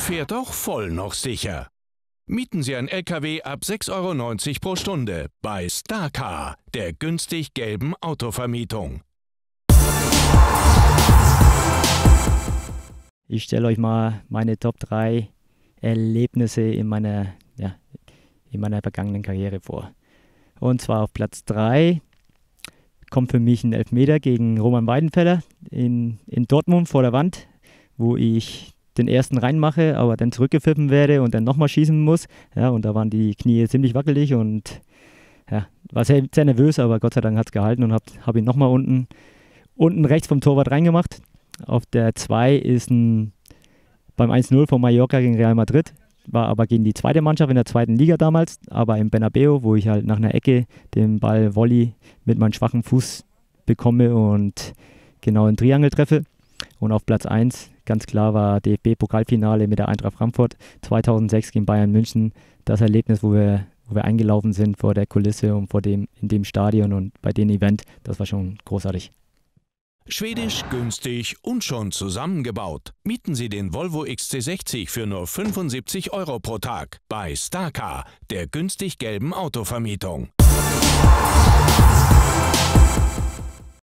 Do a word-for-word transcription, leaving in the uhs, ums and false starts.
fährt auch voll noch sicher. Mieten Sie ein L K W ab sechs Euro neunzig pro Stunde bei Starcar, der günstig gelben Autovermietung. Ich stelle euch mal meine Top drei Erlebnisse in meiner, ja, in meiner vergangenen Karriere vor. Und zwar auf Platz drei kommt für mich ein Elfmeter gegen Roman Weidenfeller in, in Dortmund vor der Wand, wo ich den ersten reinmache, aber dann zurückgepfiffen werde und dann nochmal schießen muss. Ja, und da waren die Knie ziemlich wackelig und ja, war sehr, sehr nervös, aber Gott sei Dank hat es gehalten und habe hab ihn nochmal unten, unten rechts vom Torwart reingemacht. Auf der zwei ist ein beim eins null von Mallorca gegen Real Madrid, war aber gegen die zweite Mannschaft in der zweiten Liga damals, aber im Bernabeu, wo ich halt nach einer Ecke den Ball Volley mit meinem schwachen Fuß bekomme und genau einen Triangel treffe. Und auf Platz eins, ganz klar, war D F B-Pokalfinale mit der Eintracht Frankfurt zweitausendsechs gegen Bayern München. Das Erlebnis, wo wir, wo wir eingelaufen sind vor der Kulisse und vor dem, in dem Stadion und bei dem Event, das war schon großartig. Schwedisch, günstig und schon zusammengebaut. Mieten Sie den Volvo X C sechzig für nur fünfundsiebzig Euro pro Tag bei Starcar, der günstig gelben Autovermietung.